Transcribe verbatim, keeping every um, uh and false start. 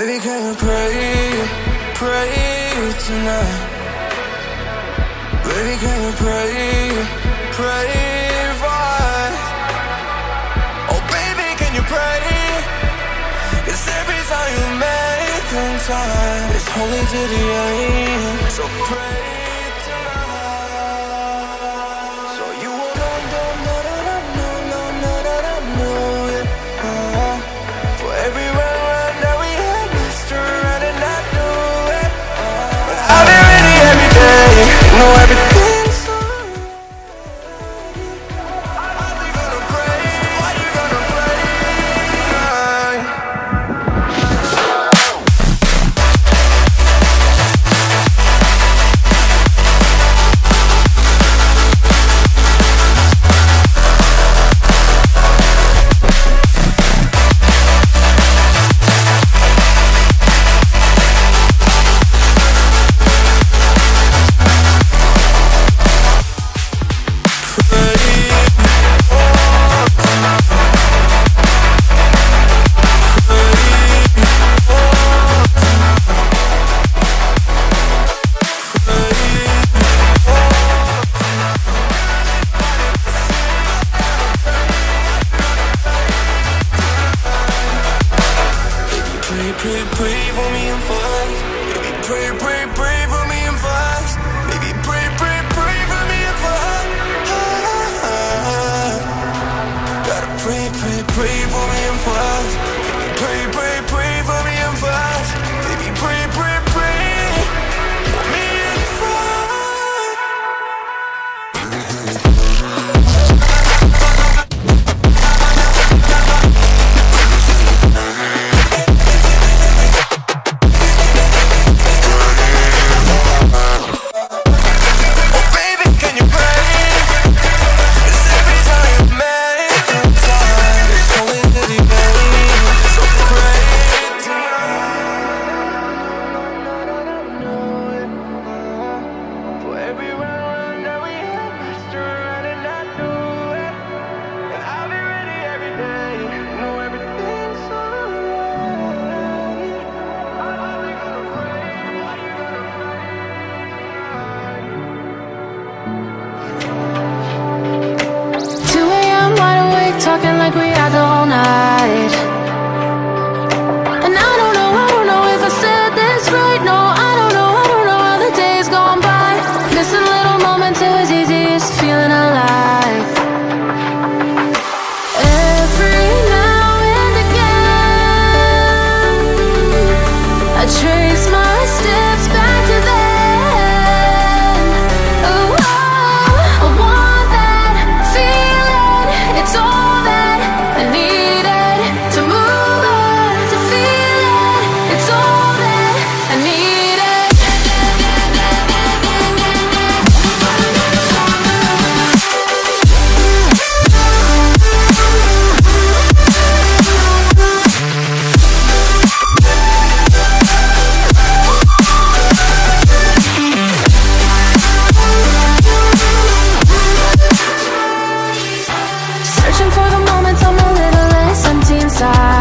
Baby, can you pray, pray tonight? Baby, can you pray, pray for us? Oh baby, can you pray? 'Cause every time you make them time, it's holy to the end. So pray tonight. So you will know, know, know that I know, know, know that I know it. uh, For every round, round that we had, messed around and I knew it. uh, But I'll be ready every day, know everything's alright. Are you gonna pray? Are you gonna pray? Pray, pray, pray for me and fast. Baby, pray, pray, pray for me and fast. Baby, pray, pray, pray for me and fast. Ah, gotta pray, pray, pray for me and fast. Baby, pray, pray, pray for me and fast. Baby, pray, pray, pray for me and fast. Talking like we had the whole night. And I don't know, I don't know if I said this right. No, I don't know, I don't know how the days gone by. Missing little moments, it was easiest feeling alive. Every now and again, I trace my steps back to then. Oh, I want that feeling. It's all inside.